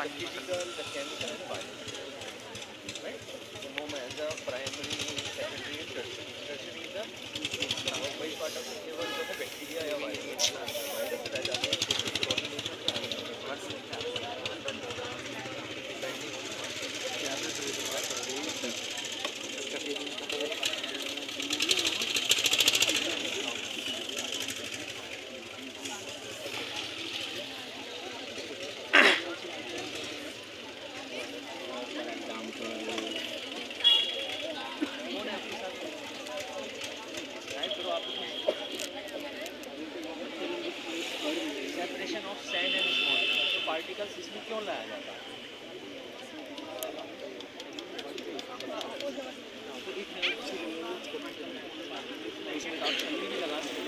physical, the chemical and biological, right? The moment as a primary, secondary and tertiary. Tertiary is the वही part of the केवल जो है bacteria या virus रह जाते हैं तो coordination में आने separation of sand and small तो पार्टिकल्स इसमें क्यों लाया जाता है? तो इसमें आप छलनी भी लगा सकते